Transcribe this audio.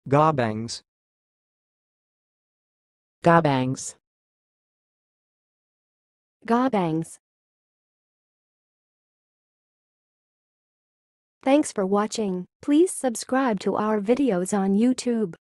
gobangs, gobangs, gobangs. Thanks for watching. Please subscribe to our videos on YouTube.